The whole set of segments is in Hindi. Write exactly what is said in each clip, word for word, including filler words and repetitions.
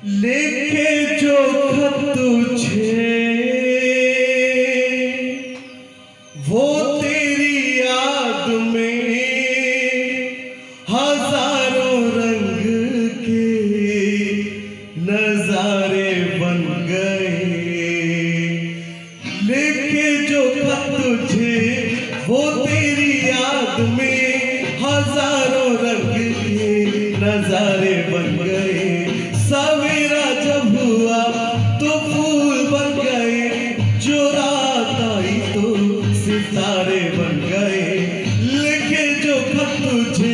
लेके जो खत तुझे वो तेरी याद में हजारों रंग के नजारे बन गए। लेके जो खत तुझे वो तेरी याद में हजारों रंग के नजारे बन गए। सवेरा जब हुआ तो फूल बन गए, जो रात आई तो सितारे बन गए। लिखे जो खत तुझे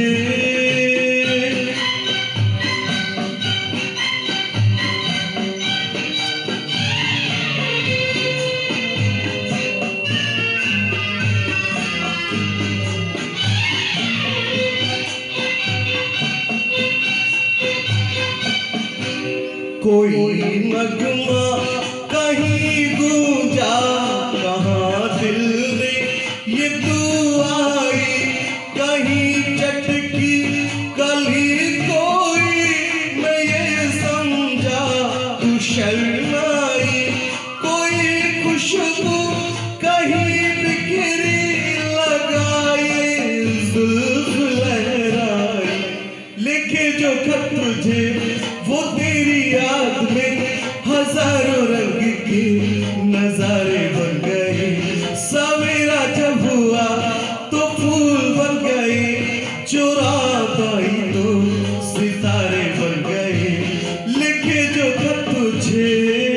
कोई नगमा कहीं गूंजा, कहाँ दिल में ये तू आई। कहीं चटकी कली कोई, मैं ये समझा तू शर्माई। कोई खुशबू कहीं बिखरी लगाए, जुल्फ लहराई। लिखे जो खत तुझे वो तेरी याद में हजारों रंग के नजारे बन गए। सवेरा जब हुआ तो फूल बन गए, जो रात आई तो सितारे बन गए। लिखे जो खत तुझे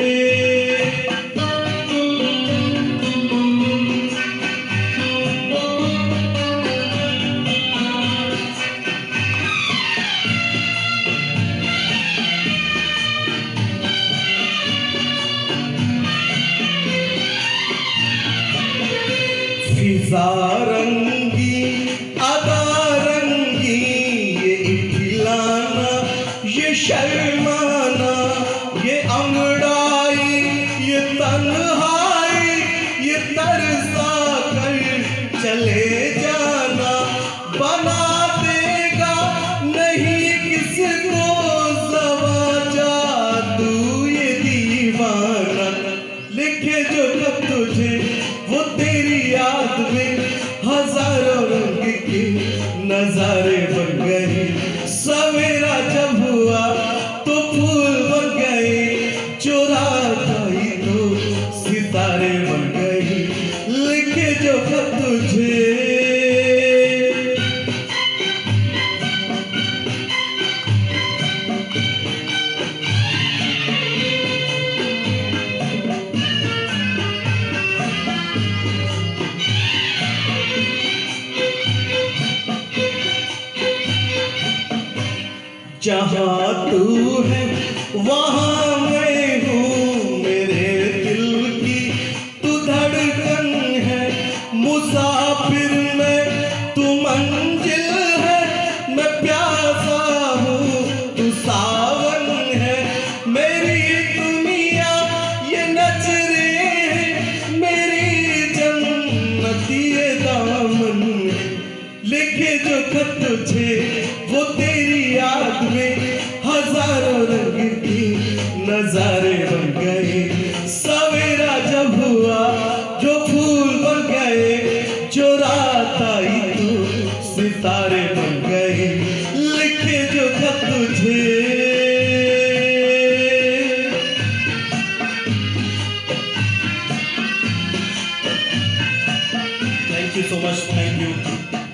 फिजा रंगी अदा रंगी, ये इखलाना ये शर्माना, ये अंगड़ाई ये तन्हाई, ये तरसा कर चले जाना। बना देगा नहीं किसको ज़वाजा तू ये दीवाना। लिखे जो खत तुझे वो तेरी याद में हजारों रंग के नजारे बन गए। सवेरा जब हुआ तो फूल बन गए, जो रात आई तो सितारे बन गए। लिखे जो खत तुझे जहाँ तू है वहाँ मैं हूँ, मेरे दिल की तू धड़कन है। मुसाफिर में तू मंजिल है, मैं प्यासा हूँ तू सावन है। मेरी दुनिया ये नजरे है, मेरी जन्नत ये दामन है। लिखे जो खत तुझे वो तेरी याद में हजारों रंग के नजारे बन गए। सवेरा जब हुआ जो फूल बन गए, जो रात आई तो सितारे बन गए। लिखे जो खत तुझे thank you so much, thank you.